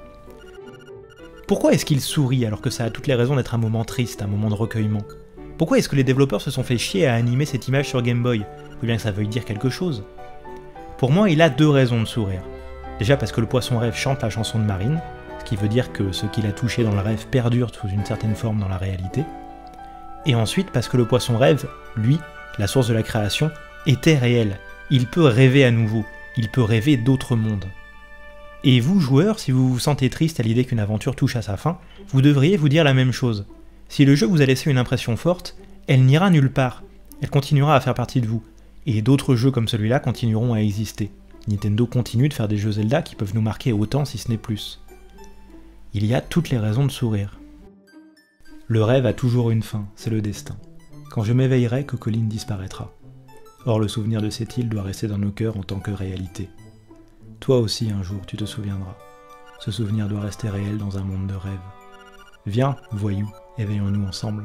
Pourquoi est-ce qu'il sourit alors que ça a toutes les raisons d'être un moment triste, un moment de recueillement? Pourquoi est-ce que les développeurs se sont fait chier à animer cette image sur Game Boy? Faut bien que ça veuille dire quelque chose. Pour moi, il a deux raisons de sourire. Déjà parce que le poisson rêve chante la chanson de Marine, ce qui veut dire que ce qu'il a touché dans le rêve perdure sous une certaine forme dans la réalité. Et ensuite parce que le poisson rêve, lui, la source de la création, était réel. Il peut rêver à nouveau, il peut rêver d'autres mondes. Et vous, joueurs, si vous vous sentez triste à l'idée qu'une aventure touche à sa fin, vous devriez vous dire la même chose. Si le jeu vous a laissé une impression forte, elle n'ira nulle part, elle continuera à faire partie de vous, et d'autres jeux comme celui-là continueront à exister. Nintendo continue de faire des jeux Zelda qui peuvent nous marquer autant si ce n'est plus. Il y a toutes les raisons de sourire. Le rêve a toujours une fin, c'est le destin. Quand je m'éveillerai, Cocolint disparaîtra. Or le souvenir de cette île doit rester dans nos cœurs en tant que réalité. Toi aussi un jour tu te souviendras. Ce souvenir doit rester réel dans un monde de rêve. Viens, voyou, éveillons-nous ensemble.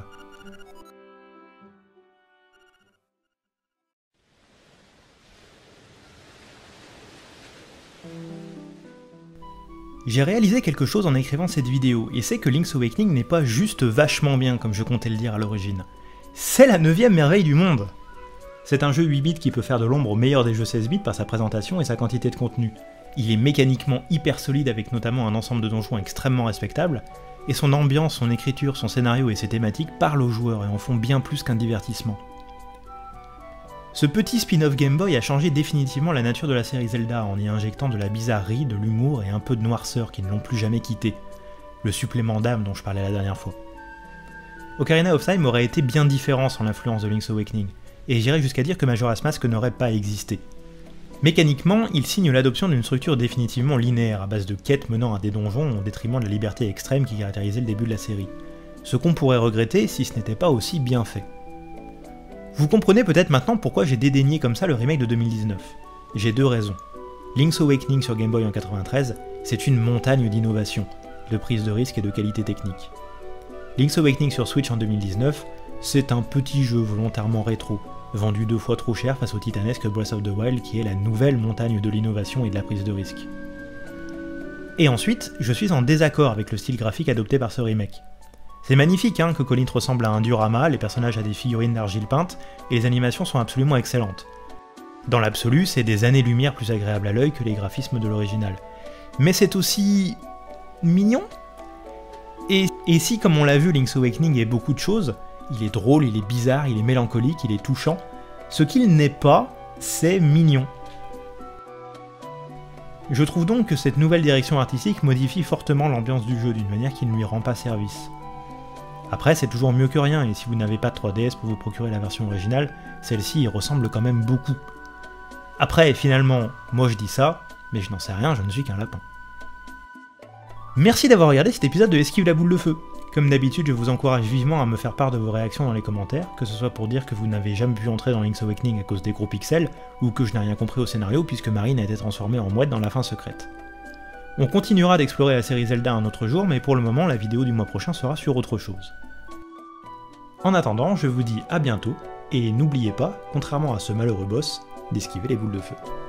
J'ai réalisé quelque chose en écrivant cette vidéo, et c'est que Link's Awakening n'est pas juste vachement bien comme je comptais le dire à l'origine. C'est la neuvième merveille du monde! C'est un jeu huit bits qui peut faire de l'ombre au meilleur des jeux seize bits par sa présentation et sa quantité de contenu. Il est mécaniquement hyper solide avec notamment un ensemble de donjons extrêmement respectable, et son ambiance, son écriture, son scénario et ses thématiques parlent aux joueurs et en font bien plus qu'un divertissement. Ce petit spin-off Game Boy a changé définitivement la nature de la série Zelda en y injectant de la bizarrerie, de l'humour et un peu de noirceur qui ne l'ont plus jamais quitté, le supplément d'âme dont je parlais la dernière fois. Ocarina of Time aurait été bien différent sans l'influence de Link's Awakening, et j'irais jusqu'à dire que Majora's Mask n'aurait pas existé. Mécaniquement, il signe l'adoption d'une structure définitivement linéaire, à base de quêtes menant à des donjons au détriment de la liberté extrême qui caractérisait le début de la série. Ce qu'on pourrait regretter si ce n'était pas aussi bien fait. Vous comprenez peut-être maintenant pourquoi j'ai dédaigné comme ça le remake de deux mille dix-neuf. J'ai deux raisons. Link's Awakening sur Game Boy en quatre-vingt-treize, c'est une montagne d'innovation, de prise de risque et de qualité technique. Link's Awakening sur Switch en deux mille dix-neuf, c'est un petit jeu volontairement rétro, vendu deux fois trop cher face au titanesque Breath of the Wild qui est la nouvelle montagne de l'innovation et de la prise de risque. Et ensuite, je suis en désaccord avec le style graphique adopté par ce remake. C'est magnifique hein, que Colin ressemble à un diorama, les personnages à des figurines d'argile peinte, et les animations sont absolument excellentes. Dans l'absolu, c'est des années-lumière plus agréables à l'œil que les graphismes de l'original. Mais c'est aussi... mignon. Et, et si, comme on l'a vu, Link's Awakening est beaucoup de choses, il est drôle, il est bizarre, il est mélancolique, il est touchant, ce qu'il n'est pas, c'est mignon. Je trouve donc que cette nouvelle direction artistique modifie fortement l'ambiance du jeu d'une manière qui ne lui rend pas service. Après, c'est toujours mieux que rien, et si vous n'avez pas de trois D S pour vous procurer la version originale, celle-ci y ressemble quand même beaucoup. Après, finalement, moi je dis ça, mais je n'en sais rien, je ne suis qu'un lapin. Merci d'avoir regardé cet épisode de Esquive la boule de feu. Comme d'habitude, je vous encourage vivement à me faire part de vos réactions dans les commentaires, que ce soit pour dire que vous n'avez jamais pu entrer dans Link's Awakening à cause des gros pixels, ou que je n'ai rien compris au scénario puisque Marine a été transformée en mouette dans la fin secrète. On continuera d'explorer la série Zelda un autre jour, mais pour le moment, la vidéo du mois prochain sera sur autre chose. En attendant, je vous dis à bientôt, et n'oubliez pas, contrairement à ce malheureux boss, d'esquiver les boules de feu.